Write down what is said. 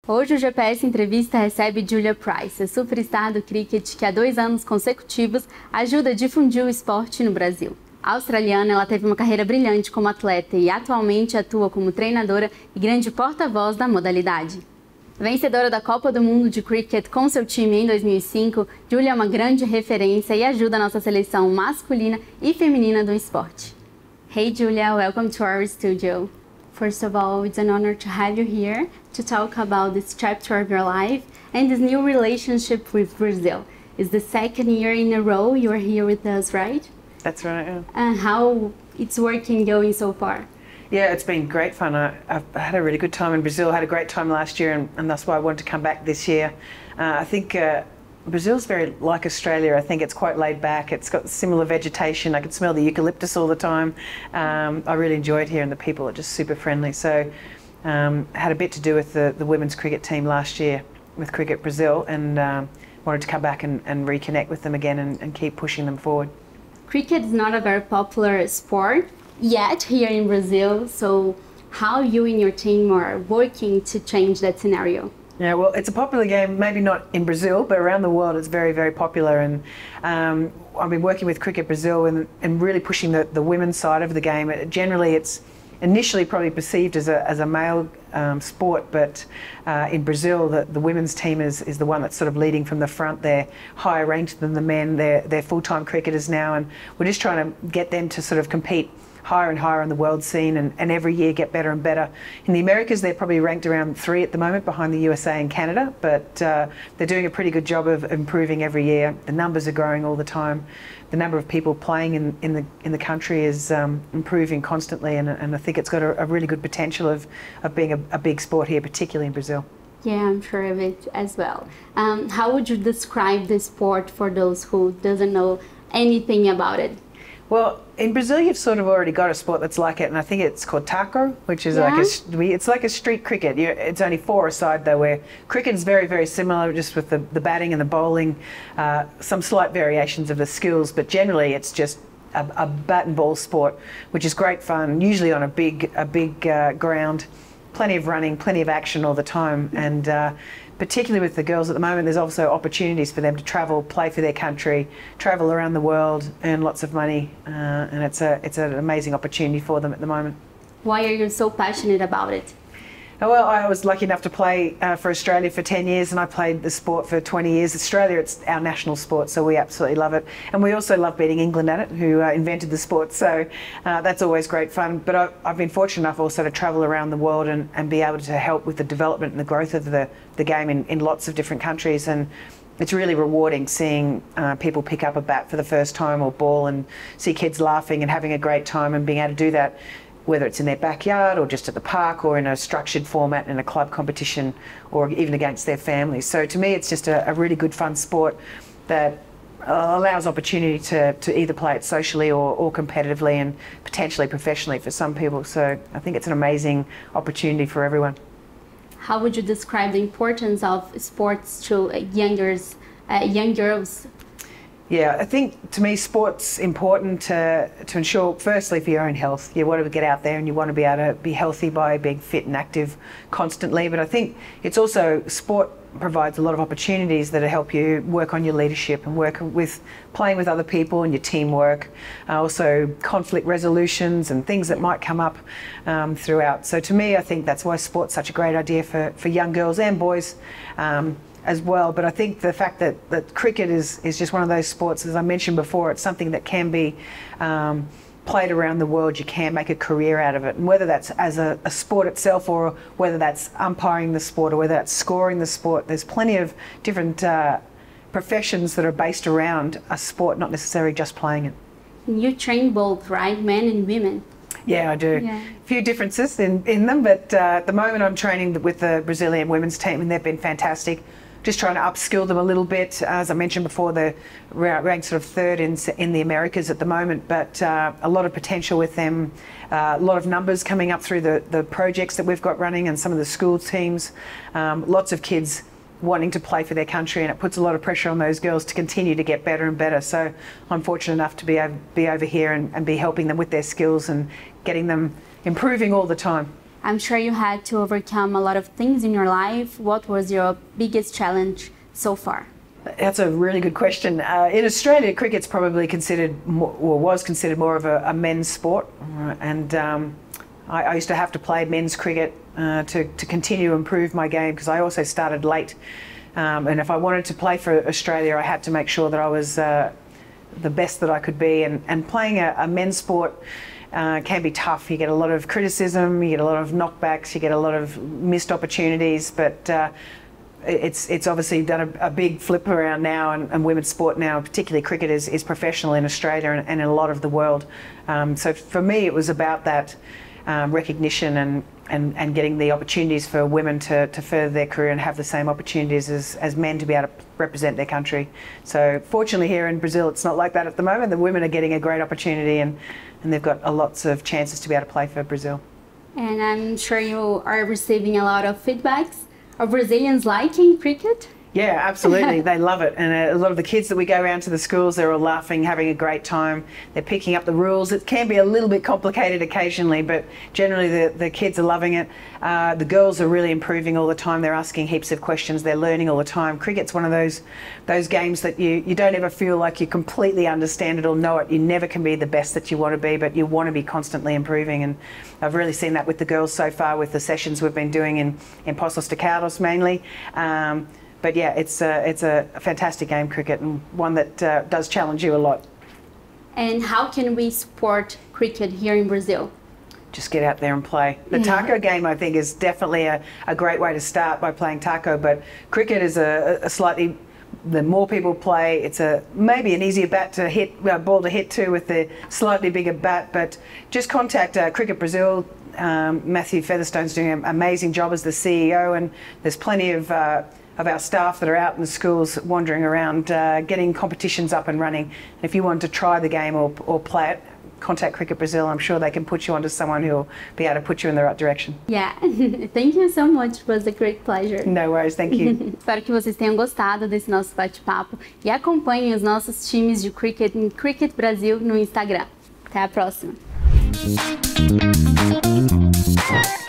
Hoje o GPS Entrevista recebe Julia Price, a superstar do cricket que há 2 anos consecutivos ajuda a difundir o esporte no Brasil. A australiana, ela teve uma carreira brilhante como atleta e atualmente atua como treinadora e grande porta-voz da modalidade. Vencedora da Copa do Mundo de Cricket com seu time em 2005, Julia é uma grande referência e ajuda a nossa seleção masculina e feminina do esporte. Hey Julia, welcome to our studio. First of all, it's an honor to have you here to talk about this chapter of your life and this new relationship with Brazil. It's the 2nd year in a row you're here with us, right? That's right, yeah. And how it's going so far? Yeah, it's been great fun. I've had a really good time in Brazil. I had a great time last year, and that's why I wanted to come back this year. I think Brazil's very like Australia. I think it's quite laid back. It's got similar vegetation. I could smell the eucalyptus all the time. I really enjoyed here, and the people are just super friendly. So had a bit to do with the women's cricket team last year with Cricket Brazil, and wanted to come back and reconnect with them again and keep pushing them forward. Cricket is not a very popular sport yet here in Brazil, so how you and your team are working to change that scenario? Yeah, well, it's a popular game, maybe not in Brazil, but around the world it's very, very popular. And I've been working with Cricket Brazil and really pushing the women's side of the game. Generally, it's initially probably perceived as a male sport, but in Brazil, the women's team is the one that's sort of leading from the front. They're higher ranked than the men. They're full-time cricketers now, and we're just trying to get them to sort of compete higher and higher on the world scene and every year get better and better. In the Americas, they're probably ranked around 3 at the moment, behind the USA and Canada, but they're doing a pretty good job of improving every year. The numbers are growing all the time. The number of people playing in the country is improving constantly, and I think it's got a really good potential of being a big sport here, particularly in Brazil. Yeah, I'm sure of it as well. How would you describe the sport for those who doesn't know anything about it? Well, in Brazil, you've sort of already got a sport that's like it, and I think it's called taco, which is it's like a street cricket. It's only 4 a side, though, where cricket is very, very similar, just with the batting and the bowling, some slight variations of the skills, but generally it's just a bat and ball sport, which is great fun, usually on a big ground, plenty of running, plenty of action all the time, and particularly with the girls at the moment, there's also opportunities for them to travel, play for their country, travel around the world, earn lots of money, and it's an amazing opportunity for them at the moment. Why are you so passionate about it? Well, I was lucky enough to play for Australia for 10 years, and I played the sport for 20 years. Australia, it's our national sport, so we absolutely love it. And we also love beating England at it, who invented the sport, so that's always great fun. But I've been fortunate enough also to travel around the world and be able to help with the development and the growth of the game in lots of different countries. And it's really rewarding seeing people pick up a bat for the first time or ball, and see kids laughing and having a great time and being able to do that, whether it's in their backyard or just at the park or in a structured format in a club competition or even against their families. So to me, it's just a really good fun sport that allows opportunity to either play it socially or competitively and potentially professionally for some people. So I think it's an amazing opportunity for everyone. How would you describe the importance of sports to young girls? Yeah, I think to me sport's important to ensure, firstly, for your own health. You want to get out there and you want to be able to be healthy by being fit and active constantly. But I think it's also, sport provides a lot of opportunities that help you work on your leadership and work with playing with other people and your teamwork. Also conflict resolutions and things that might come up throughout. So to me, I think that's why sport's such a great idea for young girls and boys. As well, but I think the fact that cricket is just one of those sports, as I mentioned before, it's something that can be played around the world. You can make a career out of it, and whether that's as a sport itself or whether that's umpiring the sport or whether that's scoring the sport, there's plenty of different professions that are based around a sport, not necessarily just playing it. You train both, right? Men and women. Yeah, I do. Yeah. A few differences in them, but at the moment I'm training with the Brazilian women's team, and they've been fantastic. Just trying to upskill them a little bit. As I mentioned before, they're ranked sort of 3rd in the Americas at the moment, but a lot of potential with them, a lot of numbers coming up through the projects that we've got running and some of the school teams, lots of kids wanting to play for their country, and it puts a lot of pressure on those girls to continue to get better and better. So I'm fortunate enough to be over here and be helping them with their skills and getting them improving all the time. I'm sure you had to overcome a lot of things in your life. What was your biggest challenge so far? That's a really good question. In Australia, cricket's probably considered, or was considered more of a men's sport. And I used to have to play men's cricket to continue to improve my game, because I also started late. And if I wanted to play for Australia, I had to make sure that I was the best that I could be. And playing a men's sport can be tough. You get a lot of criticism, you get a lot of knockbacks, you get a lot of missed opportunities, but it's obviously done a big flip around now, and women's sport now, particularly cricket, is professional in Australia and in a lot of the world. So for me, it was about that recognition and getting the opportunities for women to further their career and have the same opportunities as men to be able to represent their country. So fortunately here in Brazil, it's not like that at the moment. The women are getting a great opportunity, and they've got lots of chances to be able to play for Brazil. And I'm sure you are receiving a lot of feedbacks. Are Brazilians liking cricket? Yeah, absolutely. They love it. And a lot of the kids that we go around to the schools, they're all laughing, having a great time. They're picking up the rules. It can be a little bit complicated occasionally, but generally the kids are loving it. The girls are really improving all the time. They're asking heaps of questions. They're learning all the time. Cricket's one of those games that you don't ever feel like you completely understand it or know it. You never can be the best that you want to be, but you want to be constantly improving. And I've really seen that with the girls so far, with the sessions we've been doing in Poços de Caldas mainly. But yeah, it's a fantastic game, cricket, and one that does challenge you a lot. And how can we support cricket here in Brazil? Just get out there and play. The taco game, I think, is definitely a great way to start, by playing taco, but cricket is a slightly, the more people play, it's maybe an easier ball to hit to with the slightly bigger bat, but just contact Cricket Brazil. Matthew Featherstone's doing an amazing job as the CEO, and there's plenty of our staff that are out in the schools wandering around, getting competitions up and running. And if you want to try the game or play it, contact Cricket Brazil. I'm sure they can put you onto someone who will be able to put you in the right direction. Yeah, thank you so much. It was a great pleasure. No worries, thank you. Espero que vocês tenham gostado desse nosso bate-papo e acompanhem os nossos times de cricket em Cricket Brasil no Instagram. Até a próxima.